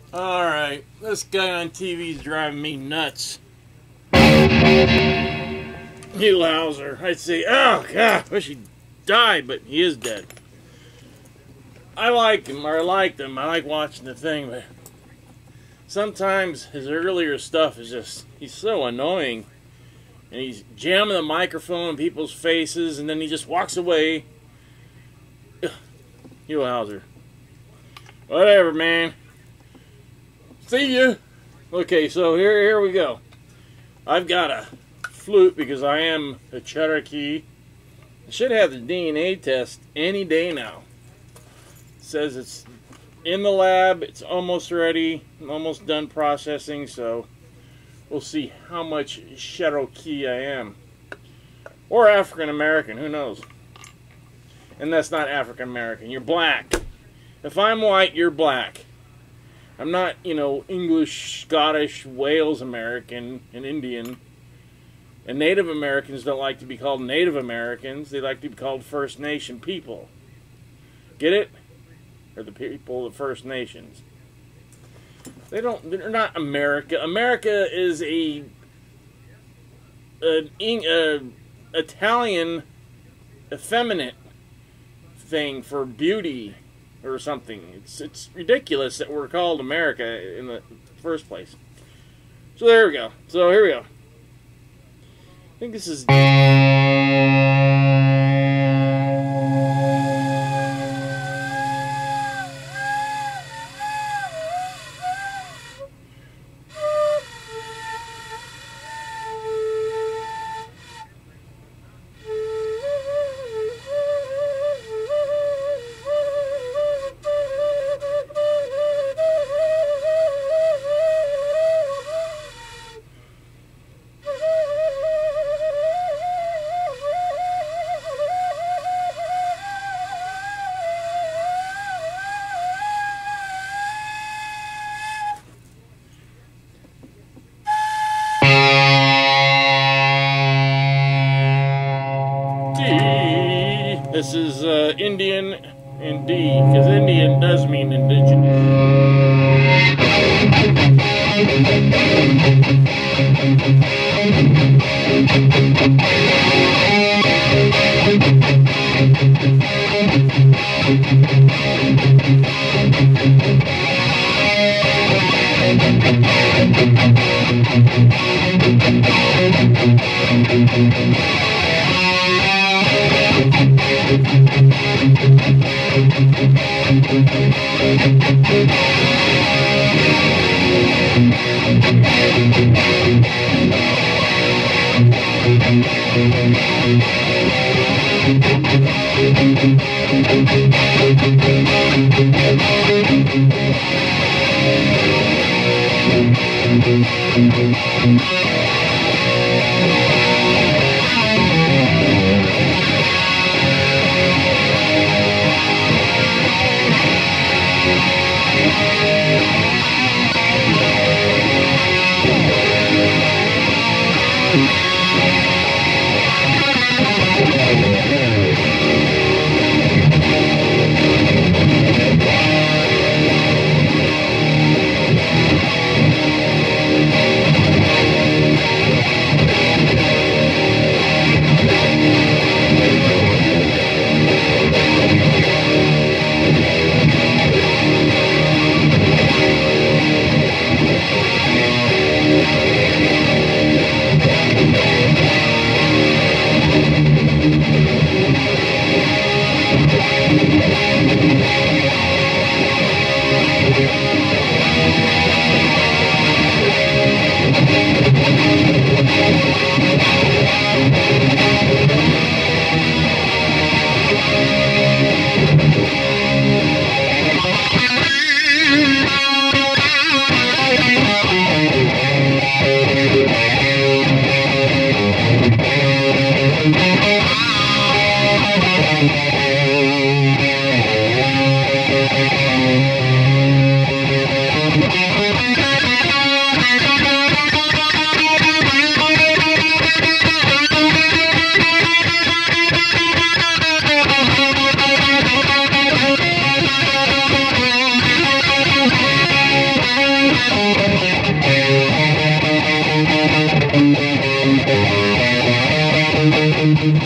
Alright, this guy on TV is driving me nuts. You louser. I'd say, oh God, wish he died, but he is dead. I like him, or I liked him. I like watching the thing, but sometimes his earlier stuff is just, he's so annoying. And he's jamming the microphone in people's faces, and then he just walks away. Ugh. You louser. Whatever, man. See ya. Okay, so here we go. I've got a flute because I am a Cherokee. I should have the DNA test any day now. It says it's in the lab. It's almost ready. I'm almost done processing, so we'll see how much Cherokee I am. Or African American, who knows? And that's not African American. You're black. If I'm white, you're black. I'm not, you know, English, Scottish, Wales American, and Indian. And Native Americans don't like to be called Native Americans. They like to be called First Nation people. Get it? Or the people of the First Nations. They're not America. America is an Italian effeminate thing for beauty or something. It's ridiculous that we're called America in the first place. So there we go. So here we go. I think this is... This is Indian and D, because Indian does mean indigenous.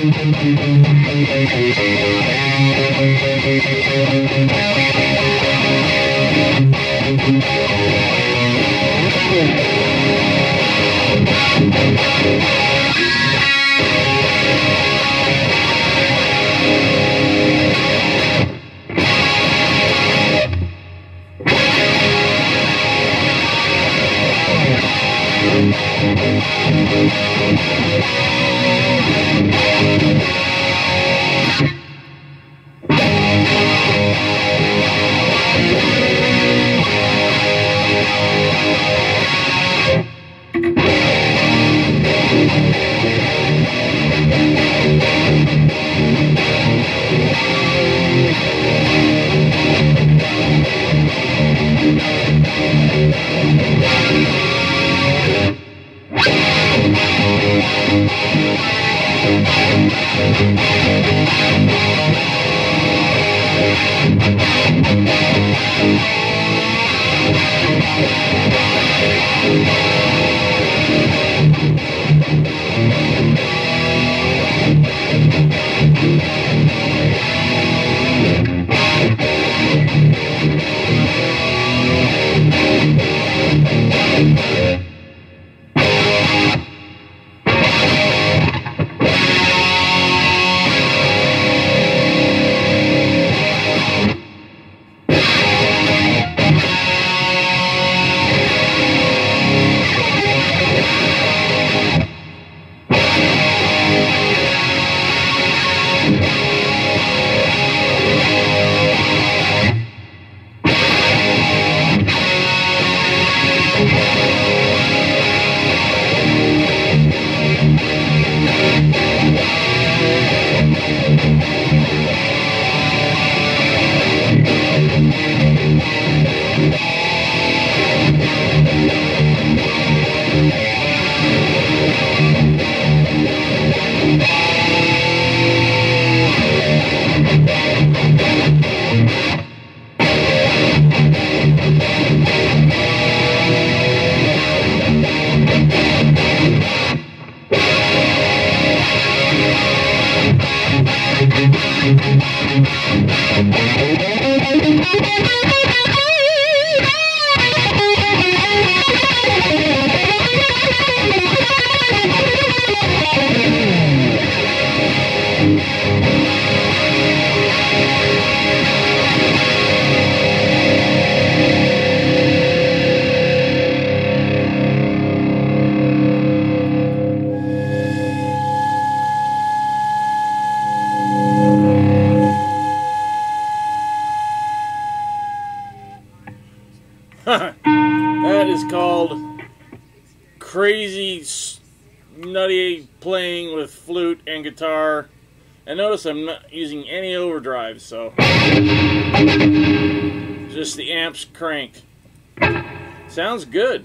That is called crazy, nutty playing with flute and guitar. And notice I'm not using any overdrive, so just the amps cranked. Sounds good.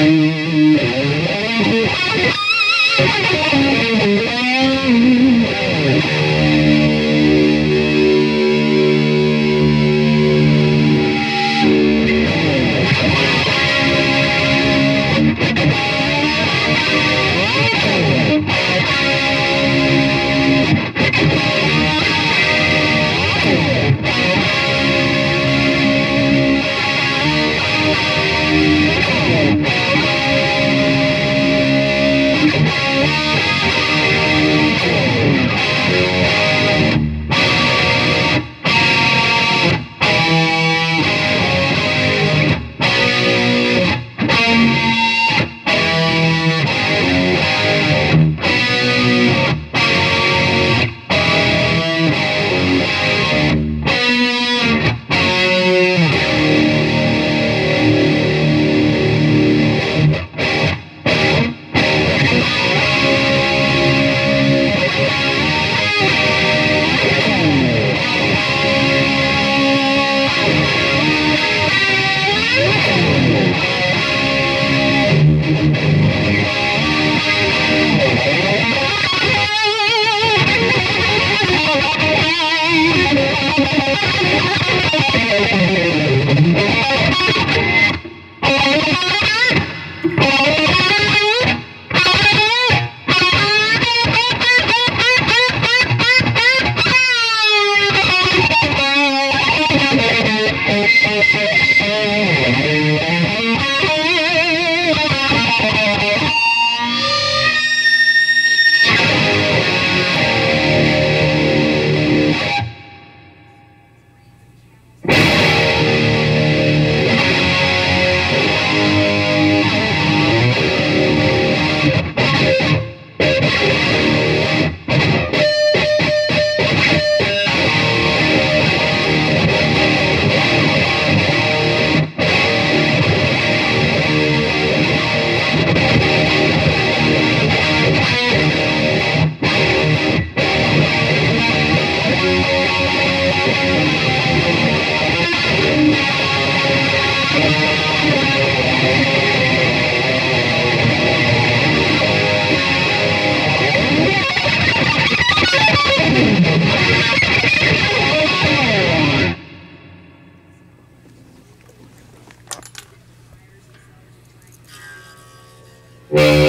Well,